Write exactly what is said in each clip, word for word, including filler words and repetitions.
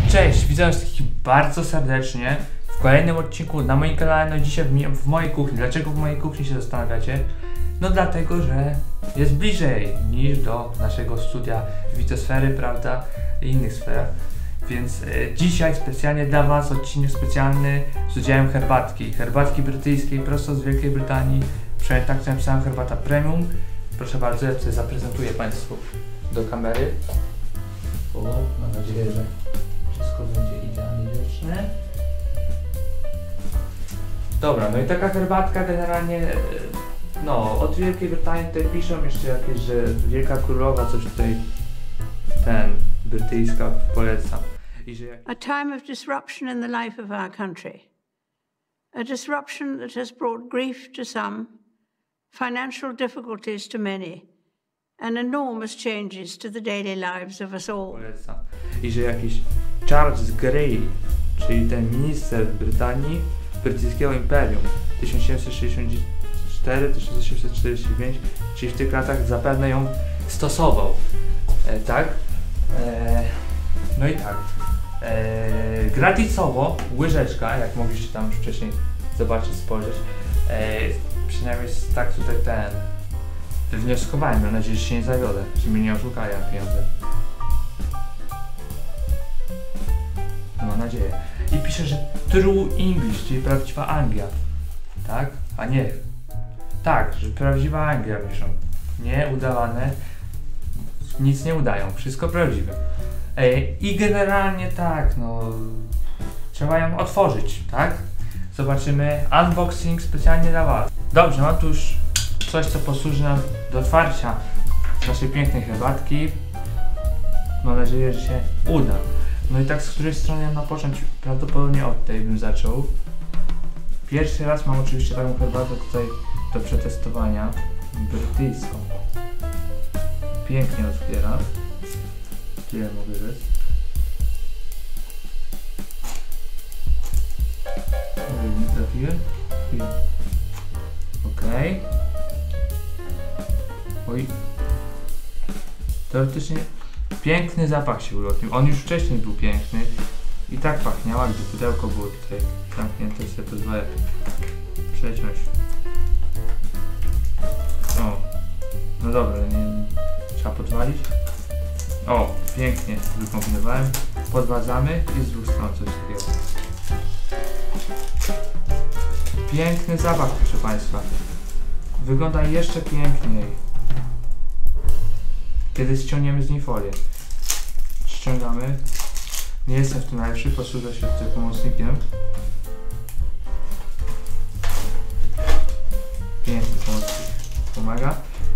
Cześć, witam wszystkich bardzo serdecznie w kolejnym odcinku na moim kanale, no dzisiaj w, w mojej kuchni. Dlaczego w mojej kuchni się zastanawiacie? No dlatego, że jest bliżej niż do naszego studia Witosfery, prawda, i innych sfer. Więc e, dzisiaj specjalnie dla Was odcinek specjalny z udziałem herbatki. Herbatki brytyjskiej prosto z Wielkiej Brytanii. Przynajmniej tak to napisałem, herbata premium. Proszę bardzo, ja tutaj zaprezentuję Państwu do kamery. O, mam nadzieję, że wszystko będzie idealnie widoczne. Dobra, no i taka herbatka generalnie, no od Wielkiej Brytanii tutaj piszą jeszcze jakieś, że Wielka Królowa coś tutaj, ten, brytyjska poleca. I że jak... A time of disruption in the life of our country. A disruption that has brought grief to some, financial difficulties to many, and enormous changes to the daily lives of us all. Poleca. I że jakiś Charles Grey, czyli ten minister w Brytanii, brytyjskiego imperium tysiąc siedemset sześćdziesiąt cztery do tysiąc osiemset czterdzieści pięć, czyli w tych latach zapewne ją stosował, e, tak? E, no i tak, e, gratisowo łyżeczka, jak mogliście tam już wcześniej zobaczyć, spojrzeć, e, przynajmniej tak tutaj ten, wywnioskowałem, mam nadzieję, że się nie zawiodę, że mnie nie oszukają pieniądze. Mam nadzieję. I pisze, że true English, czyli prawdziwa Anglia. Tak? A nie. Tak, że prawdziwa Anglia piszą. Nie udawane. Nic nie udają. Wszystko prawdziwe. Ej, i generalnie tak, no... Trzeba ją otworzyć, tak? Zobaczymy. Unboxing specjalnie dla Was. Dobrze, mam tu już coś, co posłuży nam do otwarcia naszej pięknej herbatki. Mam nadzieję, że się uda. No i tak z której strony ja mam począć? Prawdopodobnie od tej bym zaczął. Pierwszy raz mam oczywiście taką herbatę tutaj do przetestowania. Brytyjską. Pięknie otwiera. Tyle mogę rzec. Nie trafiłem? Okej. Okay. Oj. Teoretycznie piękny zapach się ulotnił. On już wcześniej był piękny i tak pachniał, gdy pudełko było tutaj zamknięte, i sobie pozwolę przeciąć. O, no dobra, nie, trzeba podwalić. O, pięknie wykombinowałem. Podwadzamy i z dwóch stron coś takiego. Piękny zapach, proszę Państwa. Wygląda jeszcze piękniej. Kiedy ściągniemy z niej folię. Ściągamy. Nie jestem w tym najlepszy, posłużę się tutaj pomocnikiem. Piękny pomocnik pomaga.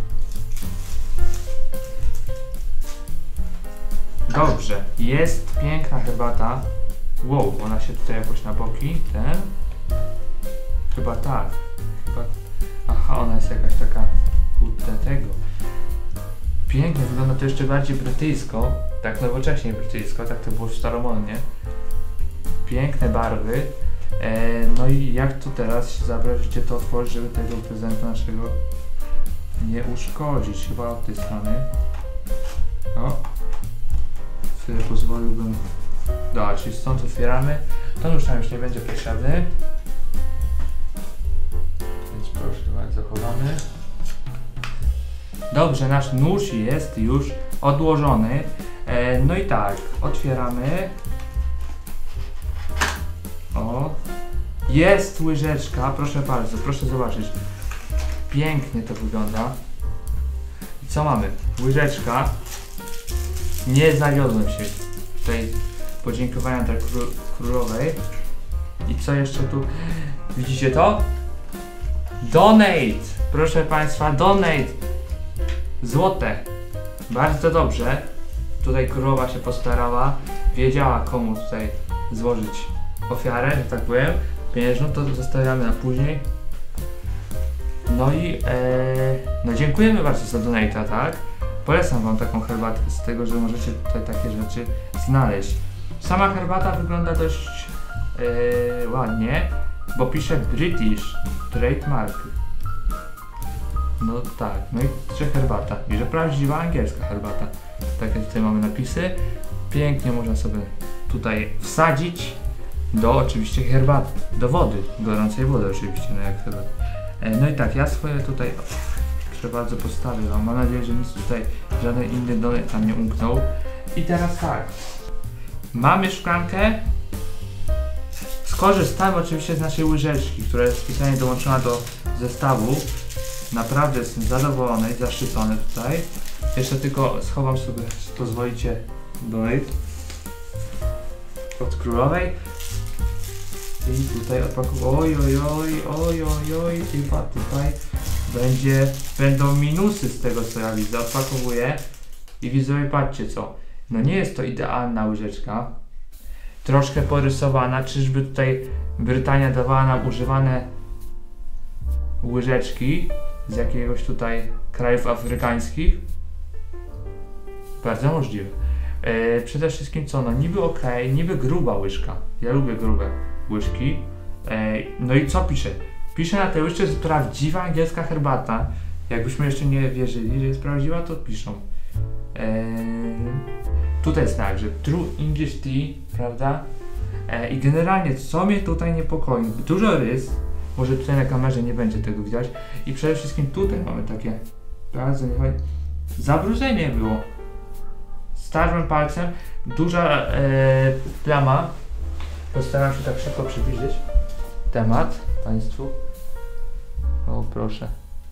Dobrze, jest piękna herbata. Wow, ona się tutaj jakoś na boki, ten. Chyba tak. Chyba... Aha, ona jest jakaś taka, kurde, tego. Pięknie, wygląda to jeszcze bardziej brytyjsko, tak nowocześnie brytyjsko, tak to było staromodnie. Piękne barwy. E, no i jak to teraz się zabrać, gdzie to otworzyć, żeby tego prezentu naszego nie uszkodzić? Chyba od tej strony. O. Chwilę pozwoliłbym. Dobra, czyli stąd otwieramy. To już tam już nie będzie potrzebny. Więc proszę bardzo, chowamy. Dobrze, nasz nóż jest już odłożony. E, no i tak, otwieramy. O, jest łyżeczka, proszę bardzo, proszę zobaczyć. Pięknie to wygląda. I co mamy? Łyżeczka. Nie zawiodłem się. Tutaj podziękowania dla kró królowej. I co jeszcze tu? Widzicie to? Donate! Proszę Państwa, donate! Złote. Bardzo dobrze. Tutaj królowa się postarała. Wiedziała, komu tutaj złożyć ofiarę, że tak powiem. Pieniężną to zostawiamy na później. No i ee, no dziękujemy bardzo za donate'a, tak? Polecam Wam taką herbatkę z tego, że możecie tutaj takie rzeczy znaleźć. Sama herbata wygląda dość ee, ładnie, bo pisze British Trademark. No tak, no i że herbata. I że prawdziwa angielska herbata. Takie tutaj mamy napisy. Pięknie można sobie tutaj wsadzić do oczywiście herbaty, do wody, gorącej wody oczywiście, no jak chyba. No i tak, ja swoje tutaj, proszę bardzo, postawię wam. Mam nadzieję, że nic tutaj, żaden inny donek tam nie umknął. I teraz tak, mamy szklankę. Skorzystamy oczywiście z naszej łyżeczki, która jest specjalnie dołączona do zestawu. Naprawdę jestem zadowolony i zaszczycony tutaj. Jeszcze tylko schowam sobie, pozwolicie, donek od królowej. I tutaj odpakuję. Oj, oj, oj, oj, oj, oj, chyba tutaj będzie, będą minusy z tego, co ja widzę. Odpakowuję i widzowie, patrzcie co. No nie jest to idealna łyżeczka. Troszkę porysowana. Czyżby tutaj Brytania dawała nam używane łyżeczki z jakiegoś tutaj krajów afrykańskich? Bardzo możliwe. Yy, przede wszystkim co, no niby ok, niby gruba łyżka. Ja lubię grube łyżki. Yy, no i co pisze? Pisze na tej łyżce, że prawdziwa angielska herbata. Jakbyśmy jeszcze nie wierzyli, że jest prawdziwa, to piszą. Yy, tutaj jest tak, że True English Tea, prawda? Yy, I generalnie co mnie tutaj niepokoi, dużo rys, może tutaj na kamerze nie będzie tego widać. I przede wszystkim tutaj mamy takie bardzo niefajne zabrudzenie było. Starym palcem, duża e, plama. Postaram się tak szybko przybliżyć temat Państwu. O proszę.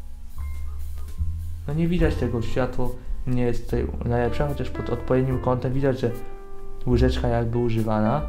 No nie widać tego, światło nie jest tutaj najlepsze, chociaż pod odpowiednim kątem widać, że łyżeczka jakby używana.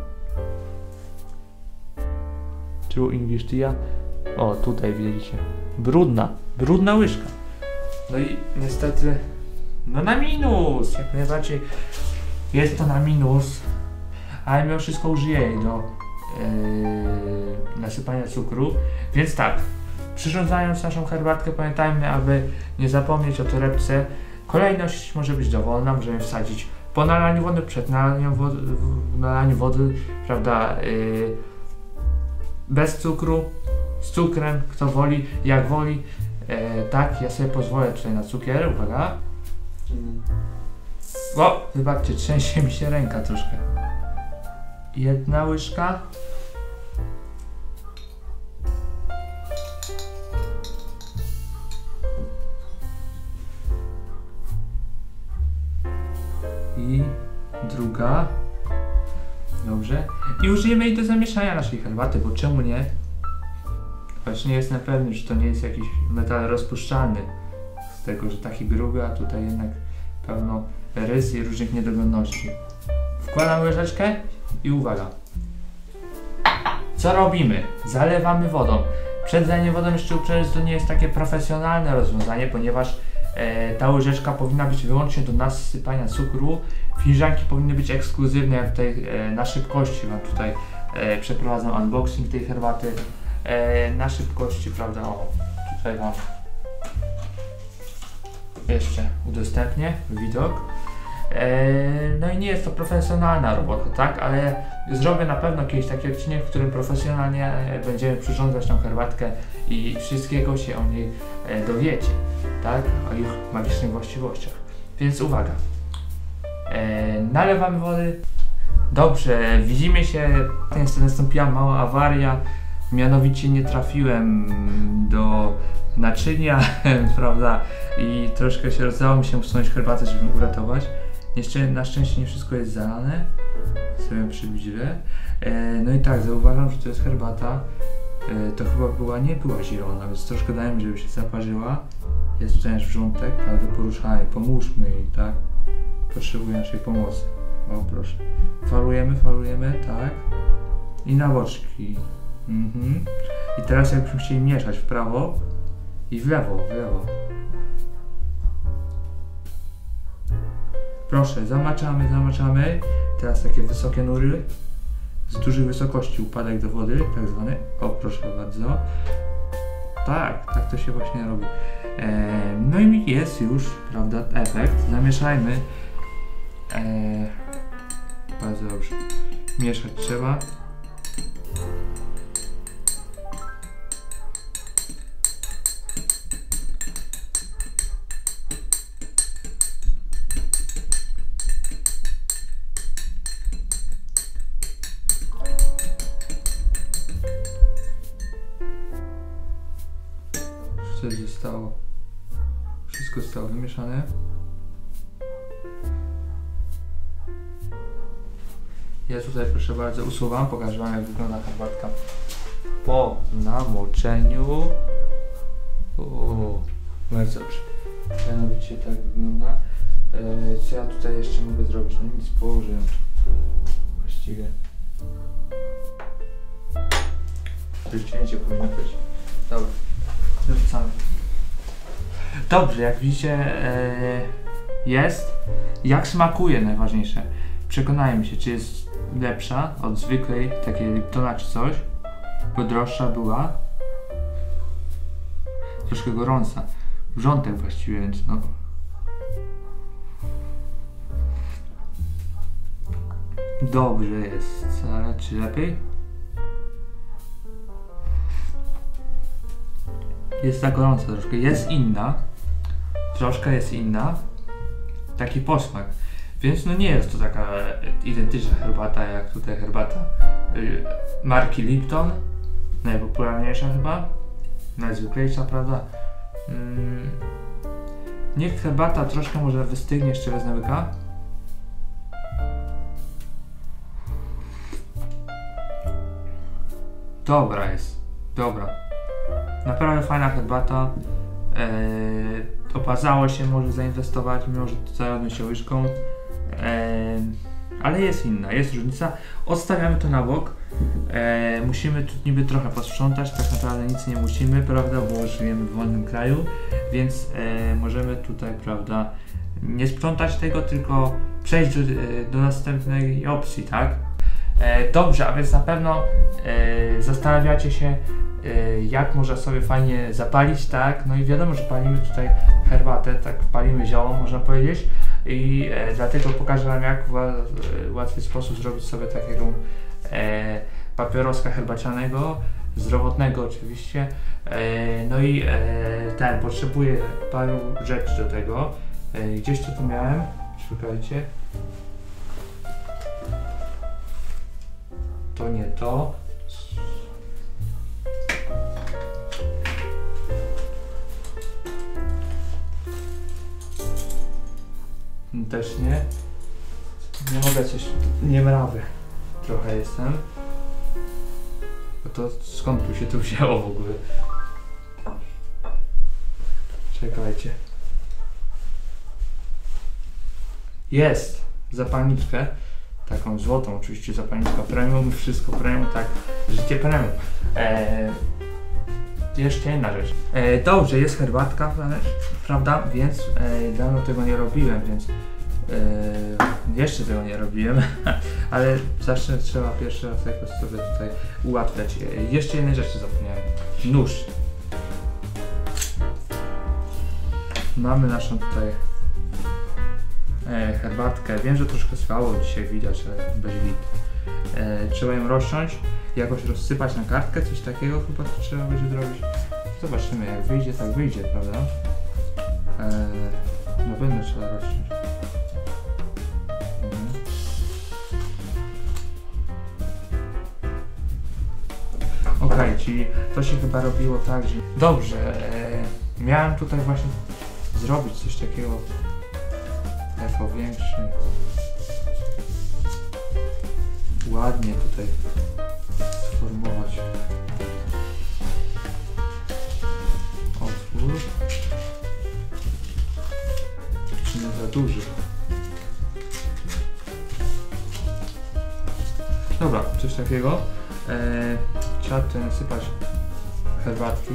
True English Tea. O, tutaj widzicie. Brudna, brudna łyżka. No i niestety, no na minus, jak najbardziej jest to na minus, ale mimo wszystko użyję jej do yy, nasypania cukru, więc tak, przyrządzając naszą herbatkę pamiętajmy, aby nie zapomnieć o torebce. Kolejność może być dowolna, możemy wsadzić po nalaniu wody, przed nalaniem wody, nalaniu wody, prawda, yy, bez cukru, z cukrem, kto woli, jak woli. E, tak, ja sobie pozwolę tutaj na cukier, uwaga. O, wybaczcie, trzęsie mi się ręka troszkę. Jedna łyżka. I druga. Dobrze. I użyjemy jej do zamieszania naszej herbaty, bo czemu nie? Choć nie jestem pewny, że to nie jest jakiś metal rozpuszczalny. Z tego, że taki gruby, a tutaj jednak pełno rys i różnych niedogodności. Wkładam łyżeczkę i uwaga. Co robimy? Zalewamy wodą. Przed zaleniem wodą jeszcze uprzedzę, że to nie jest takie profesjonalne rozwiązanie, ponieważ e, ta łyżeczka powinna być wyłącznie do nasypania cukru. Filiżanki powinny być ekskluzywne, jak tutaj e, na szybkości wam tutaj e, przeprowadzam unboxing tej herbaty. E, na szybkości, prawda, o, tutaj wam jeszcze udostępnię widok. E, no i nie jest to profesjonalna robota, tak, ale zrobię na pewno kiedyś taki odcinek, w którym profesjonalnie będziemy przyrządzać tą herbatkę i wszystkiego się o niej e, dowiecie, tak, o ich magicznych właściwościach. Więc uwaga, e, nalewamy wody. Dobrze, widzimy się, niestety nastąpiła mała awaria. Mianowicie nie trafiłem do naczynia, prawda, i troszkę się rozdało mi się usunąć herbatę, żeby ją uratować. Jeszcze na szczęście nie wszystko jest zalane, sobie przybliżę. E, no i tak, zauważam, że to jest herbata, e, to chyba była, nie była zielona, więc troszkę dałem, żeby się zaparzyła. Jest tutaj nasz wrzątek, ale do poruszania, pomóżmy jej, tak, potrzebuje naszej pomocy. O proszę, falujemy, falujemy, tak, i na boczki. Mhm. I teraz jakbyśmy chcieli mieszać w prawo i w lewo, w lewo. Proszę, zamaczamy, zamaczamy. Teraz takie wysokie nury z dużej wysokości, upadek do wody, tak zwany. O, proszę bardzo. Tak, tak to się właśnie robi. Eee, no i jest już, prawda, efekt. Zamieszajmy. Eee, bardzo dobrze. Mieszać trzeba. Coś zostało. Wszystko zostało wymieszane. Ja tutaj proszę bardzo usuwam, pokażę wam jak wygląda herbatka po namoczeniu. O, bardzo dobrze. Mianowicie tak wygląda. E, co ja tutaj jeszcze mogę zrobić? No nic, położę ją tu. Właściwie. Wycięcie powinno być. Dobra, wrzucamy. Dobrze, jak widzicie e, jest. Jak smakuje najważniejsze. Przekonajmy się, czy jest lepsza od zwykłej, takiej Liptona czy coś. Bo droższa była. Troszkę gorąca. Wrzątek właściwie, więc no. Dobrze jest, ale czy lepiej? Jest ta gorąca troszkę, jest inna. Troszkę jest inna. Taki posmak. Więc no nie jest to taka identyczna herbata jak tutaj herbata yy, marki Lipton. Najpopularniejsza chyba. Najzwyklejsza, prawda? Mm. Niech herbata troszkę może wystygnie, jeszcze wezmę łyka. Dobra jest. Dobra. Naprawdę fajna herbata. Eee, opłacało się może zainwestować, mimo że zajadłem się łyżką. Eee, ale jest inna, jest różnica. Odstawiamy to na bok. Eee, musimy tu niby trochę posprzątać, tak naprawdę nic nie musimy, prawda, bo żyjemy w wolnym kraju, więc e, możemy tutaj, prawda, nie sprzątać tego, tylko przejść do, do następnej opcji, tak? E, dobrze, a więc na pewno e, zastanawiacie się, e, jak można sobie fajnie zapalić, tak? No i wiadomo, że palimy tutaj herbatę, tak, palimy zioło, można powiedzieć, i e, dlatego pokażę wam, jak w ła, łatwy sposób zrobić sobie takiego e, papieroska herbacianego, zdrowotnego oczywiście. E, no i e, ten, potrzebuję paru rzeczy do tego. E, gdzieś to tu miałem, szukajcie. To nie to. Też nie. Nie mogę coś... niemrawy trochę jestem. Bo to skąd tu się tu wzięło w ogóle? Czekajcie. Jest! Zapalniczkę. Taką złotą oczywiście zapalniczka premium, wszystko premium, tak, życie premium. Eee, jeszcze inna rzecz. Eee, dobrze, jest herbatka, prawda, więc e, dawno tego nie robiłem, więc e, jeszcze tego nie robiłem, ale zawsze trzeba pierwszy raz jakoś sobie tutaj ułatwiać. E, jeszcze jednej rzeczy zapomniałem. Nóż. Mamy naszą tutaj E, herbatkę. Wiem, że troszkę słało dzisiaj widać, ale bez wid. E, trzeba ją rozciąć, jakoś rozsypać na kartkę, coś takiego chyba to trzeba będzie zrobić. Zobaczymy, jak wyjdzie, tak wyjdzie, prawda? E, no będę trzeba rozciąć. Mhm. Ok, czyli to się chyba robiło tak, że... Dobrze, e, miałem tutaj właśnie zrobić coś takiego jako większy, ładnie tutaj sformować otwór, czy nie za duży. Dobra, coś takiego. Eee, trzeba tutaj nasypać herbatki.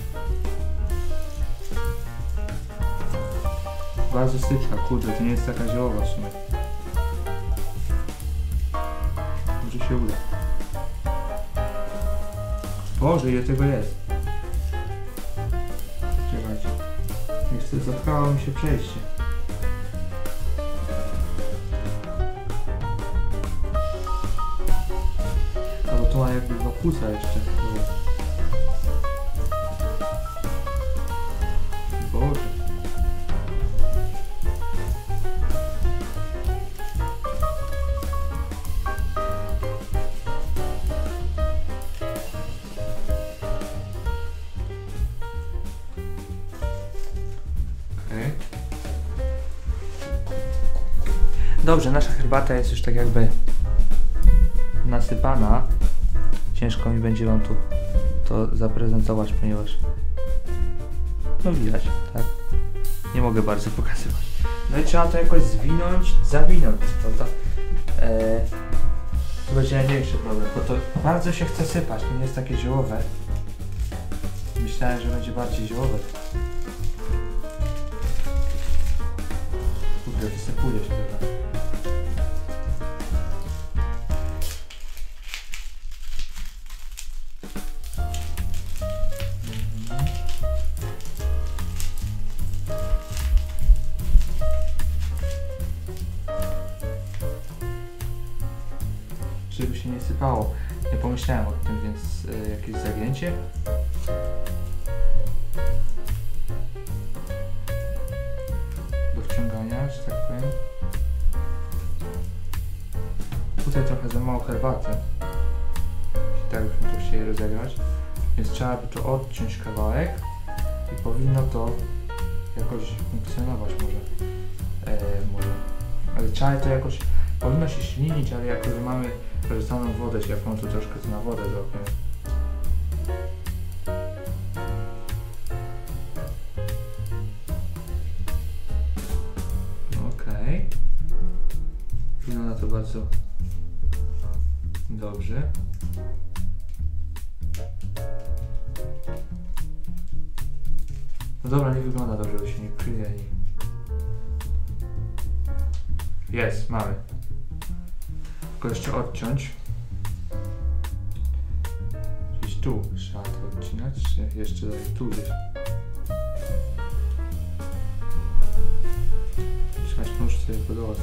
Bardzo styczna, kurde, to nie jest taka ziołowa w sumie. Może się uda. Boże, ile tego jest. Czekajcie. Niestety zatkało mi się przejście. Albo to ma jakby dwa płuca jeszcze. Boże. Dobrze, nasza herbata jest już tak jakby nasypana. Ciężko mi będzie wam tu to zaprezentować, ponieważ no widać, tak? Nie mogę bardzo pokazywać. No i trzeba to jakoś zwinąć, zawinąć, prawda? Eee, to będzie największy problem, bo to bardzo się chce sypać, to nie jest takie ziołowe. Myślałem, że będzie bardziej ziołowe. Kurde, wysypuje się chyba. Żeby się nie sypało. Nie pomyślałem o tym, więc y, jakieś zagięcie. Do wciągania, że tak powiem. Tutaj trochę za mało herbaty. I tak byśmy to chcieli rozegrać. Więc trzeba by to odciąć kawałek i powinno to jakoś funkcjonować może. E, może. Ale trzeba to jakoś. Powinno się ślinić, ale jako, że mamy korzystaną wodę ciepłą, to troszkę to na wodę zrobię. Okej. Wygląda to bardzo dobrze. No dobra, nie wygląda dobrze, bo się nie kryje. Jest, mamy. Tylko jeszcze odciąć. Gdzieś tu trzeba to odcinać, czy jeszcze dalej tu gdzieś. Trzymać nóż sobie podoba.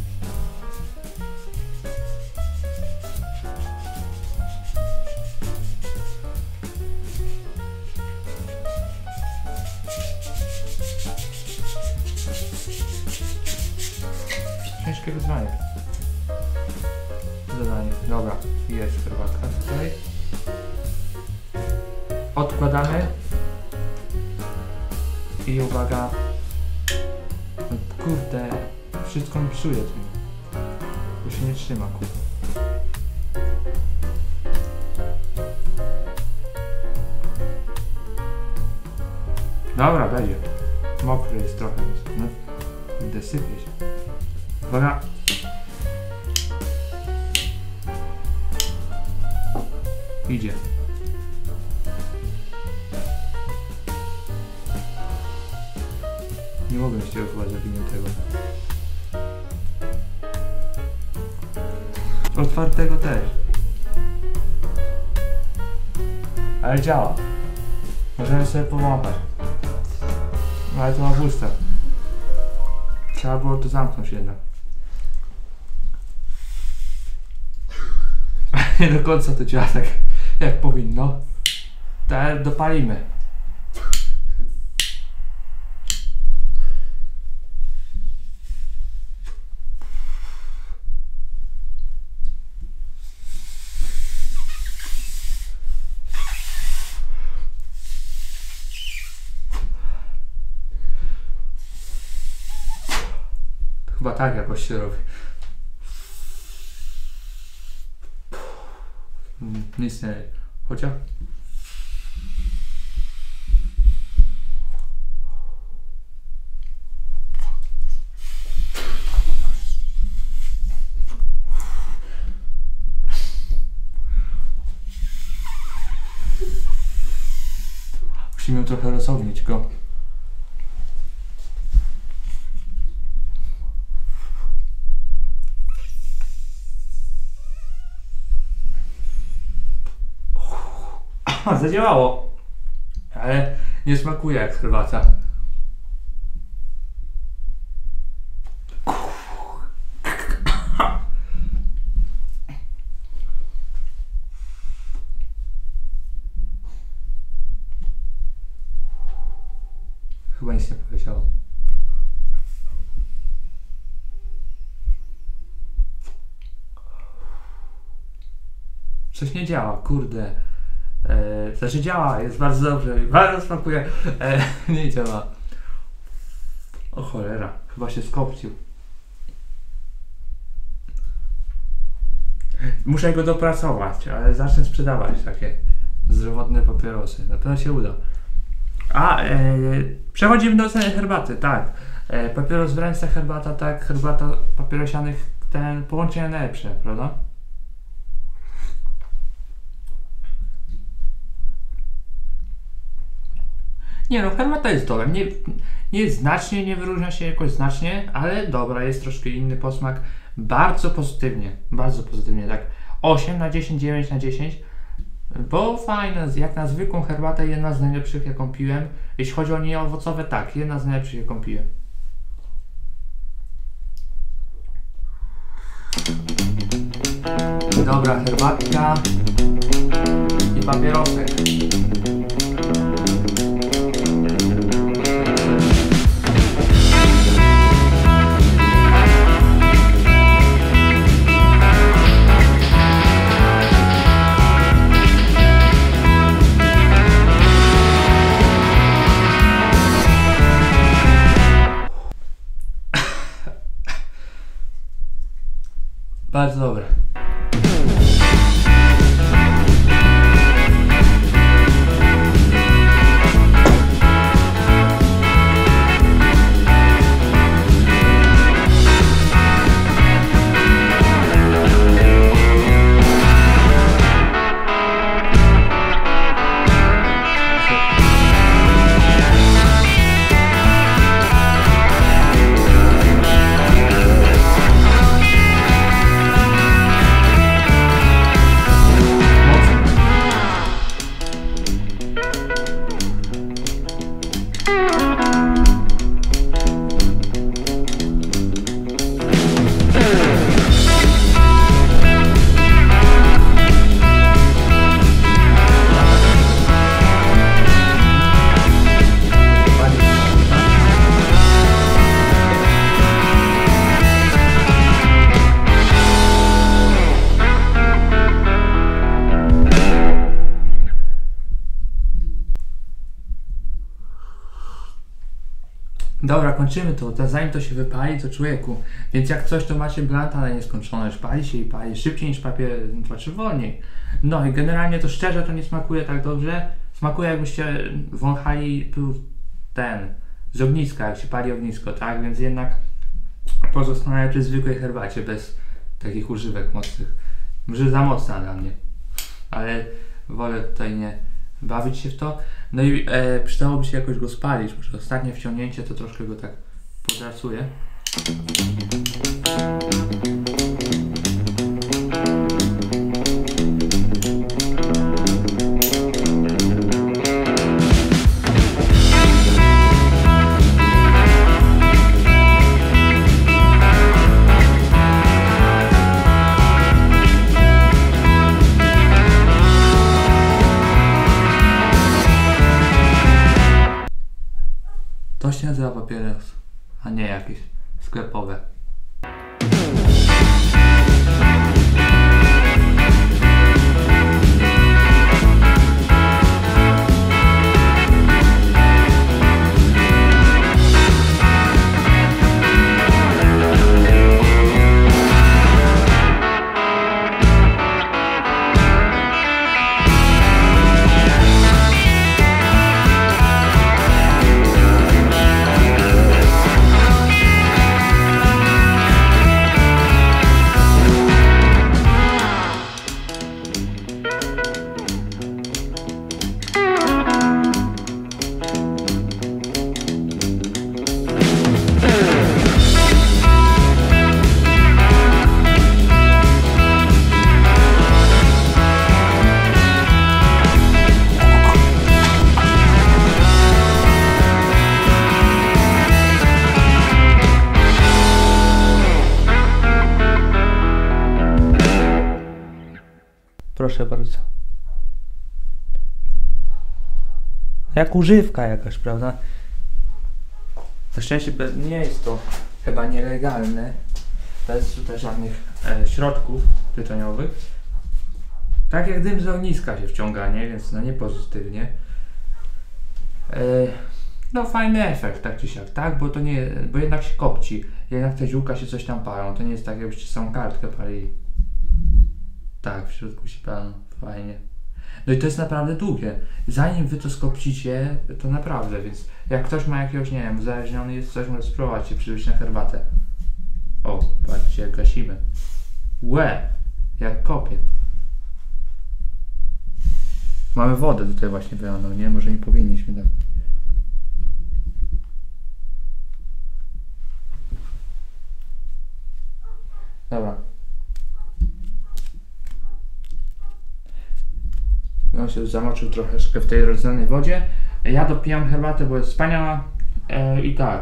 Ciężkie wyzwanie. Zadanie. Dobra, jest herbatka tutaj. Odkładamy. I uwaga. No, kurde, wszystko mi psuje tym. To się nie trzyma, kurde. Dobra, będzie. Mokry jest trochę. No, kurde, sypie się. Uwaga. Idzie. Nie mogę mieć tego chyba zawiniętego. Otwartego też. Ale działa. Możemy sobie powąchać. Ale to ma puste. Trzeba było to zamknąć jednak. Nie do końca to działa tak, jak powinno. Ale dopalimy. Chyba tak jakoś się robi. Nic nie. Chociaż. Musimy trochę rozsądnić go. Zadziałało, ale nie smakuje jak herbata. Chyba nic nie powiedziało. Coś nie działa, kurde. E, znaczy działa, jest bardzo dobrze, bardzo smakuje, e, nie działa. O cholera, chyba się skopcił. Muszę go dopracować, ale zacznę sprzedawać takie zdrowotne papierosy. Na pewno się uda. A, e, przechodzimy do oceny herbaty, tak. E, papieros w ręce, herbata, tak. Herbata papierosianych, ten połączenie najlepsze, prawda? Nie no, herbata jest dobra. Nie, nie jest znacznie, nie wyróżnia się jakoś znacznie, ale dobra, jest troszkę inny posmak. Bardzo pozytywnie, bardzo pozytywnie, tak. osiem na dziesięć, dziewięć na dziesięć. Bo fajne, jak na zwykłą herbatę, jedna z najlepszych jaką piłem. Jeśli chodzi o nieowocowe, tak, jedna z najlepszych jaką piję. Dobra, herbatka i papierosek. Bardzo dobre. Dobra, kończymy to. to. Zanim to się wypali, to człowieku. Więc jak coś, to macie blanta na nieskończoność. Pali się i pali. Szybciej niż papier, znaczy wolniej. No i generalnie to szczerze to nie smakuje tak dobrze. Smakuje jakbyście wąchali był ten z ogniska, jak się pali ognisko, tak? Więc jednak pozostanę przy zwykłej herbacie, bez takich używek mocnych. Może za mocna dla mnie. Ale wolę tutaj nie bawić się w to. No i e, przydałoby się jakoś go spalić, może ostatnie wciągnięcie to troszkę go tak podrasuje. To się nazywa papieros, a nie jakieś sklepowe. Proszę bardzo. Jak używka jakaś, prawda? Na szczęście nie jest to chyba nielegalne. Bez tutaj żadnych e, środków tytoniowych. Tak jak dym z ogniska się wciąga, nie? Więc no nie pozytywnie. E, no fajny efekt, tak czy siak, tak? Bo to nie, bo jednak się kopci. Jednak te ziółka się coś tam palą. To nie jest tak, jakbyście samą kartkę palili. Tak, w środku sipano, fajnie. No i to jest naprawdę długie. Zanim wy to skopcicie, to naprawdę, więc jak ktoś ma jakiegoś, nie wiem, uzależniony jest coś, może spróbować się przyjść na herbatę. O, patrzcie, jak gasimy. Łe, jak kopie. Mamy wodę tutaj właśnie wylaną, nie? Może nie powinniśmy tak. Dobra. On się zamoczył troszeczkę w tej rozlanej wodzie. Ja dopijam herbatę, bo jest wspaniała. E, I tak.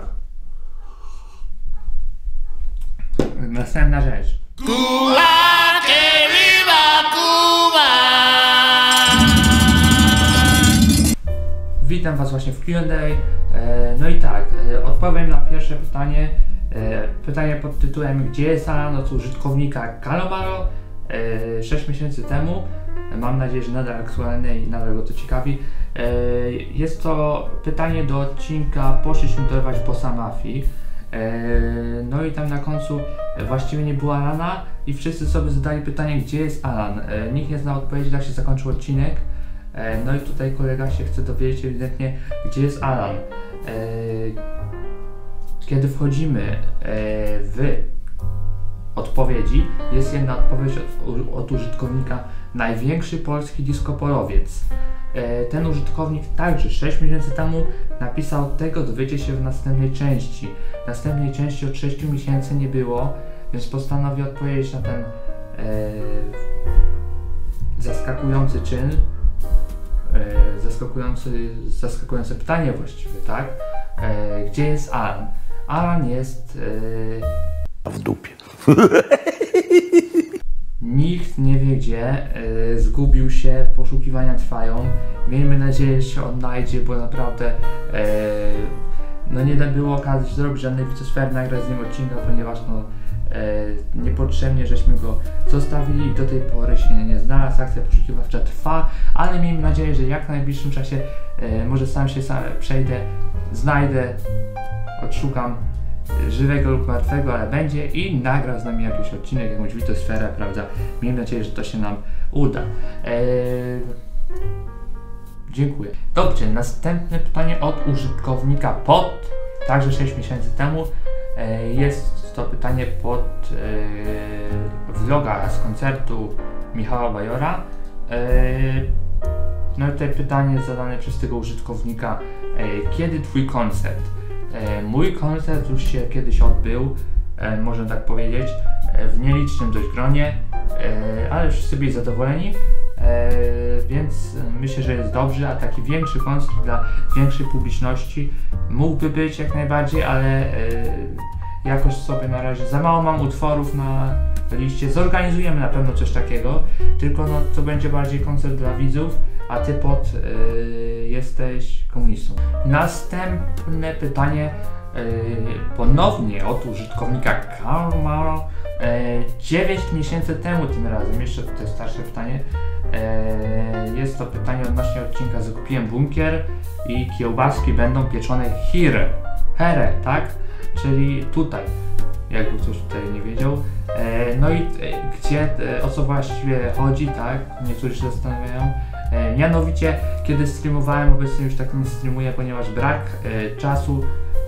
Następna rzecz. Cuba, que viva Cuba! Witam was właśnie w Q and A. E, no i tak, e, odpowiem na pierwsze pytanie. E, pytanie pod tytułem: gdzie jest Alan od użytkownika Kalomaro e, sześć miesięcy temu? Mam nadzieję, że nadal aktualne i nadal go to ciekawi. E, jest to pytanie do odcinka Poszliśmy dorwać bossa mafii. E, no i tam na końcu właściwie nie było Alana i wszyscy sobie zadali pytanie, gdzie jest Alan. E, nikt nie znał odpowiedzi, tak się zakończył odcinek. E, no i tutaj kolega się chce dowiedzieć ewidentnie, gdzie jest Alan. E, kiedy wchodzimy e, w odpowiedzi, jest jedna odpowiedź od, od użytkownika: największy polski diskopolowiec. E, ten użytkownik także sześć miesięcy temu napisał: tego dowiecie się w następnej części. Następnej części od sześciu miesięcy nie było, więc postanowił odpowiedzieć na ten e, zaskakujący czyn, e, zaskakujący, zaskakujące pytanie właściwie, tak? E, gdzie jest Alan? Alan jest e, w dupie. Nikt nie wie gdzie, yy, zgubił się, poszukiwania trwają. Miejmy nadzieję, że się odnajdzie, bo naprawdę yy, no nie było okazji zrobić żadnej wicesfery, nagrać z nim odcinka, ponieważ no, yy, niepotrzebnie żeśmy go zostawili i do tej pory się nie znalazł. Akcja poszukiwawcza trwa, ale miejmy nadzieję, że jak w najbliższym czasie yy, może sam się sam przejdę, znajdę, odszukam żywego lub martwego, ale będzie i nagra z nami jakiś odcinek, jakąś witosferę, prawda? Miejmy nadzieję, że to się nam uda. Eee... Dziękuję. Dobrze, następne pytanie od użytkownika pod, także sześć miesięcy temu. Eee, jest to pytanie pod eee, vloga z koncertu Michała Bajora. Eee, no i tutaj pytanie zadane przez tego użytkownika: eee, kiedy twój koncert? E, mój koncert już się kiedyś odbył, e, można tak powiedzieć, e, w nielicznym dość gronie, e, ale wszyscy byli zadowoleni, e, więc myślę, że jest dobrze, a taki większy koncert dla większej publiczności mógłby być jak najbardziej, ale e, jakoś sobie na razie za mało mam utworów na liście. Zorganizujemy na pewno coś takiego, tylko no, to będzie bardziej koncert dla widzów, a ty pod y, jesteś komunistą. Następne pytanie y, ponownie od użytkownika Kalomaro. dziewięć miesięcy temu tym razem, jeszcze to jest starsze pytanie. Y, jest to pytanie odnośnie odcinka Zakupiłem bunkier i kiełbaski będą pieczone here. Here, tak? Czyli tutaj, jakby ktoś tutaj nie wiedział. E, no i e, gdzie, e, o co właściwie chodzi, tak? Niektórzy się zastanawiają. E, mianowicie, kiedy streamowałem, obecnie już tak nie streamuję, ponieważ brak e, czasu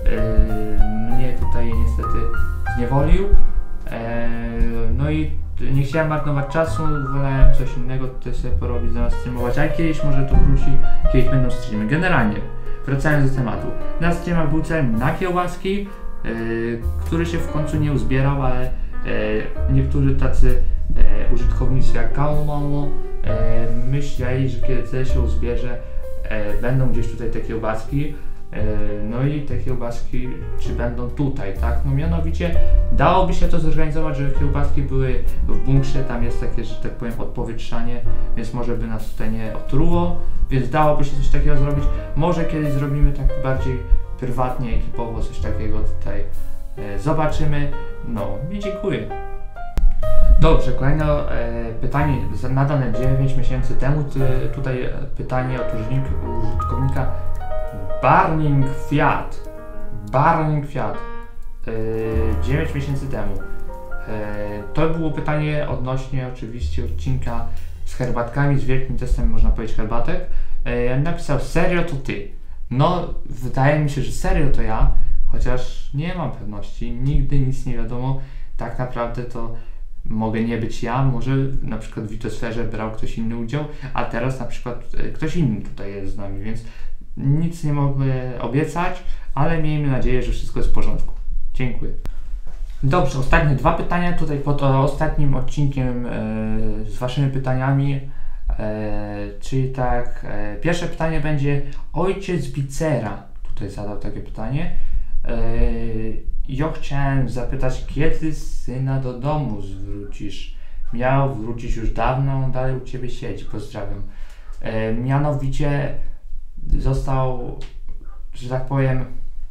e, mnie tutaj niestety zniewolił. E, no i nie chciałem marnować czasu, wolałem coś innego tutaj sobie porobić, zamiast streamować, ale kiedyś może to wróci, kiedyś będą streamy. Generalnie, wracając do tematu, na streamach był cel na kiełbaski, Yy, który się w końcu nie uzbierał, ale yy, niektórzy tacy yy, użytkownicy jak Kalomaro yy, myśleli, że kiedy cel się uzbierze, yy, będą gdzieś tutaj te kiełbaski, yy, no i te kiełbaski czy będą tutaj, tak? No mianowicie dałoby się to zorganizować, żeby kiełbaski były w bunkrze, tam jest takie, że tak powiem, odpowietrzanie, więc może by nas tutaj nie otruło, więc dałoby się coś takiego zrobić. Może kiedyś zrobimy tak bardziej prywatnie, ekipowo, coś takiego tutaj e, zobaczymy. No i dziękuję. Dobrze, kolejne e, pytanie nadane dziewięć miesięcy temu. Ty, tutaj pytanie od użytkownika Burning Fiat. Burning Fiat. E, dziewięć miesięcy temu. E, to było pytanie odnośnie oczywiście odcinka z herbatkami, z wielkim testem, można powiedzieć, herbatek. E, napisał, serio to ty? No, wydaje mi się, że serio to ja, chociaż nie mam pewności, nigdy nic nie wiadomo. Tak naprawdę to mogę nie być ja, może na przykład w Witosferze brał ktoś inny udział, a teraz na przykład ktoś inny tutaj jest z nami, więc nic nie mogę obiecać, ale miejmy nadzieję, że wszystko jest w porządku. Dziękuję. Dobrze, ostatnie dwa pytania tutaj pod ostatnim odcinkiem e, z waszymi pytaniami, e, czyli tak, e, pierwsze pytanie będzie ojciec Bicera tutaj zadał takie pytanie. e, ja chciałem zapytać, kiedy syna do domu zwrócisz? Miał wrócić już dawno, on dalej u ciebie siedzi, pozdrawiam. E, mianowicie został, że tak powiem,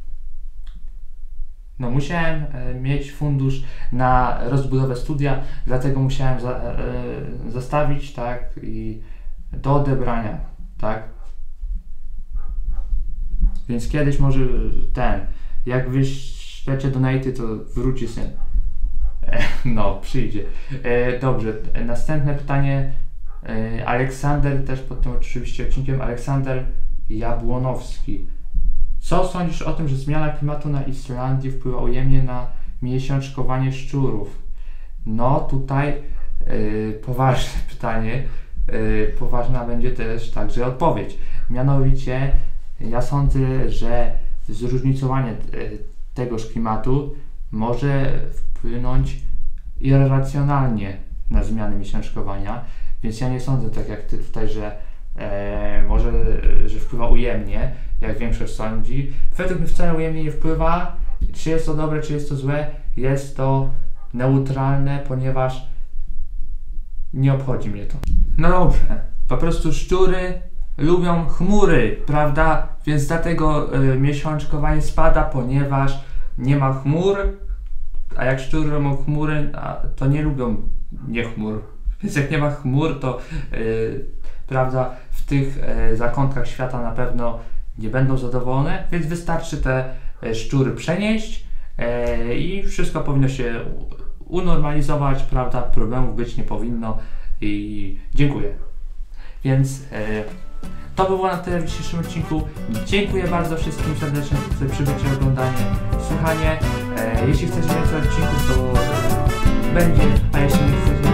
no musiałem e, mieć fundusz na rozbudowę studia, dlatego musiałem za, e, zostawić, tak, i do odebrania, tak. Więc kiedyś może ten, jak wyślecie donaty, to wróci syn. E, no, przyjdzie. E, dobrze, następne pytanie. E, Aleksander, też pod tym oczywiście odcinkiem, Aleksander Jabłonowski. Co sądzisz o tym, że zmiana klimatu na Islandii wpływa ujemnie na miesiączkowanie szczurów? No tutaj yy, poważne pytanie, yy, poważna będzie też także odpowiedź. Mianowicie ja sądzę, że zróżnicowanie yy, tegoż klimatu może wpłynąć irracjonalnie na zmiany miesiączkowania, więc ja nie sądzę tak jak ty tutaj, że E, może, że wpływa ujemnie, jak większość sądzi. Według mnie wcale ujemnie nie wpływa. Czy jest to dobre, czy jest to złe? Jest to neutralne, ponieważ nie obchodzi mnie to. No dobrze, po prostu szczury lubią chmury, prawda? Więc dlatego y, miesiączkowanie spada, ponieważ nie ma chmur, a jak szczury lubią chmury, a, to nie lubią nie chmur. Więc jak nie ma chmur, to y, prawda, w tych e, zakątkach świata na pewno nie będą zadowolone, więc wystarczy te e, szczury przenieść e, i wszystko powinno się unormalizować, prawda, problemów być nie powinno i dziękuję. Więc e, to by było na tyle w dzisiejszym odcinku. Dziękuję bardzo wszystkim serdecznie za przybycie, oglądanie, słuchanie. E, jeśli chcecie więcej odcinków, to będzie, a jeśli nie chcecie